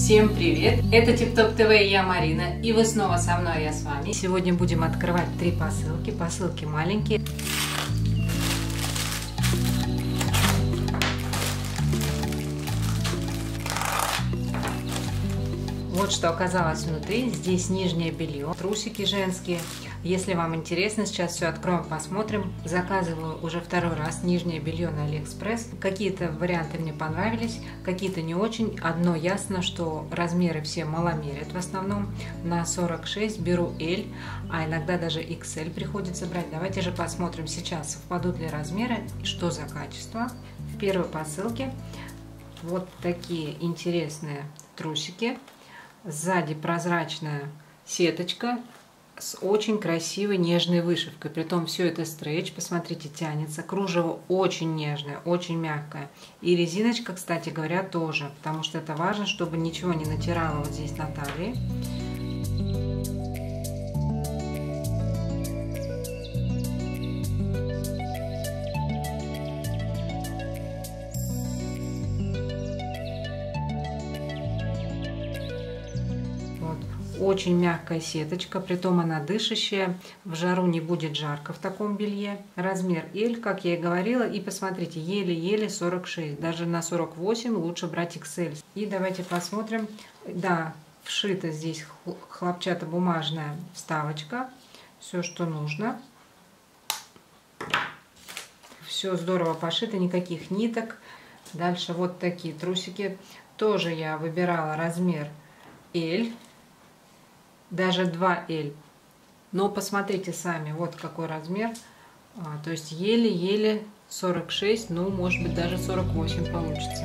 Всем привет! Это ТипТоп ТВ и я Марина, и вы снова со мной, я с вами. Сегодня будем открывать 3 посылки. Посылки маленькие. Вот что оказалось внутри. Здесь нижнее белье, трусики женские. Если вам интересно, сейчас все откроем, посмотрим. Заказываю уже 2-й раз нижнее белье на Алиэкспресс. Какие-то варианты мне понравились, какие-то не очень. Одно ясно, что размеры все маломерят в основном. На 46 беру L, а иногда даже XL приходится брать. Давайте же посмотрим сейчас, совпадут ли размеры и что за качество. В первой посылке вот такие интересные трусики. Сзади прозрачная сеточка с очень красивой нежной вышивкой. Притом все это стретч, посмотрите, тянется. Кружево очень нежное, очень мягкое. И резиночка, кстати говоря, тоже, потому что это важно, чтобы ничего не натирало вот здесь на талии. Очень мягкая сеточка, притом она дышащая, в жару не будет жарко в таком белье. Размер L, как я и говорила, и посмотрите, еле-еле 46, даже на 48 лучше брать XL. И давайте посмотрим, да, вшита здесь хлопчатобумажная вставочка, все, что нужно. Все здорово пошито, никаких ниток. Дальше вот такие трусики, тоже я выбирала размер L. Даже 2L. Но посмотрите сами, вот какой размер. То есть еле-еле 46, ну, может быть, даже 48 получится.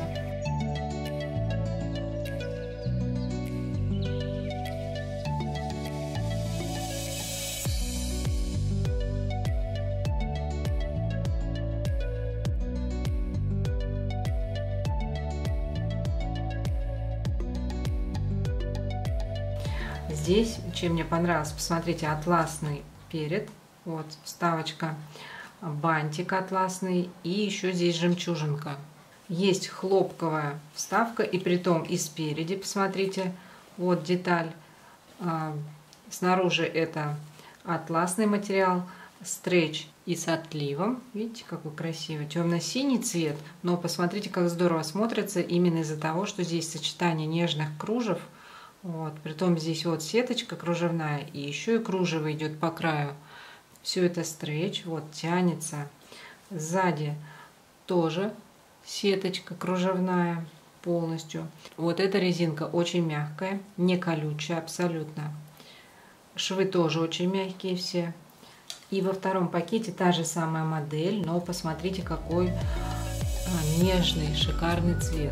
Здесь, чем мне понравилось, посмотрите, атласный перед, вот вставочка, бантик атласный и еще здесь жемчужинка. Есть хлопковая вставка, и притом и спереди, посмотрите, вот деталь. Снаружи это атласный материал, стретч и с отливом. Видите, какой красивый темно-синий цвет, но посмотрите, как здорово смотрится именно из-за того, что здесь сочетание нежных кружев. Вот, притом здесь вот сеточка кружевная, и еще и кружево идет по краю. Все это стретч, вот тянется. Сзади тоже сеточка кружевная полностью. Вот эта резинка очень мягкая, не колючая абсолютно. Швы тоже очень мягкие все. И во втором пакете та же самая модель, но посмотрите, какой нежный, шикарный цвет.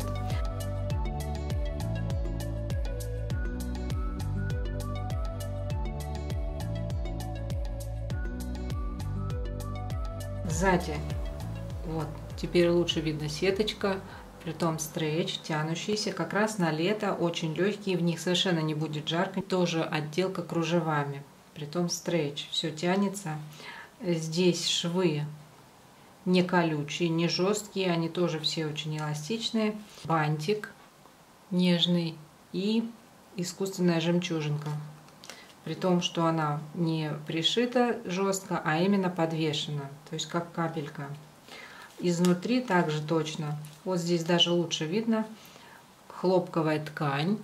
Сзади, вот, теперь лучше видно сеточка, притом стретч, тянущийся, как раз на лето, очень легкий, в них совершенно не будет жарко. Тоже отделка кружевами, притом стретч, все тянется. Здесь швы не колючие, не жесткие, они тоже все очень эластичные. Бантик нежный и искусственная жемчужинка. При том, что она не пришита жестко, а именно подвешена, то есть как капелька. Изнутри также точно, вот здесь даже лучше видно, хлопковая ткань.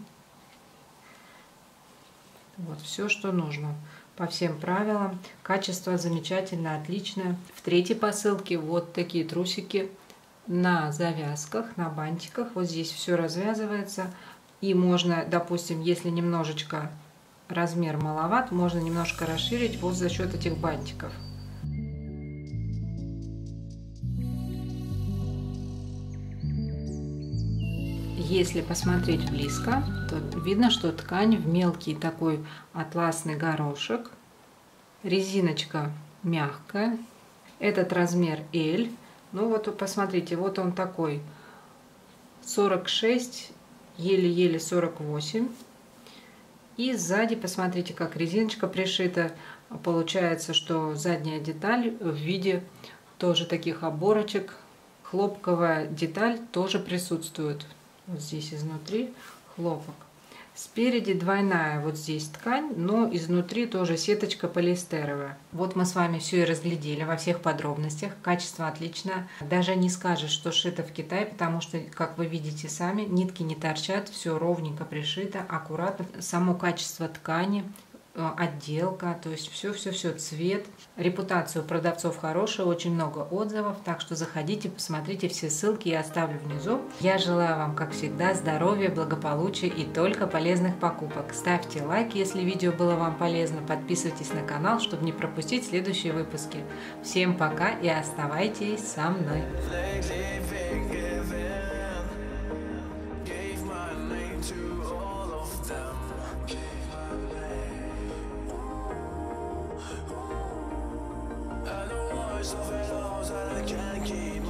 Вот все, что нужно, по всем правилам. Качество замечательное, отличное. В третьей посылке вот такие трусики на завязках, на бантиках. Вот здесь все развязывается. И можно, допустим, если немножечко размер маловат, можно немножко расширить вот за счет этих бантиков. Если посмотреть близко, то видно, что ткань в мелкий такой атласный горошек. Резиночка мягкая. Этот размер L. Ну вот посмотрите, вот он такой 46, еле-еле 48. И сзади, посмотрите, как резиночка пришита. Получается, что задняя деталь в виде тоже таких оборочек. Хлопковая деталь тоже присутствует. Вот здесь изнутри хлопок. Спереди двойная вот здесь ткань, но изнутри тоже сеточка полиэстеровая. Вот мы с вами все и разглядели во всех подробностях. Качество отличное. Даже не скажешь, что шито в Китае, потому что, как вы видите сами, нитки не торчат, все ровненько пришито, аккуратно. Само качество ткани, отделка, то есть все цвет. Репутация у продавцов хорошая, очень много отзывов, так что заходите, посмотрите, все ссылки я оставлю внизу. Я желаю вам, как всегда, здоровья, благополучия и только полезных покупок. Ставьте лайк, если видео было вам полезно, подписывайтесь на канал, чтобы не пропустить следующие выпуски. Всем пока и оставайтесь со мной. So I can't keep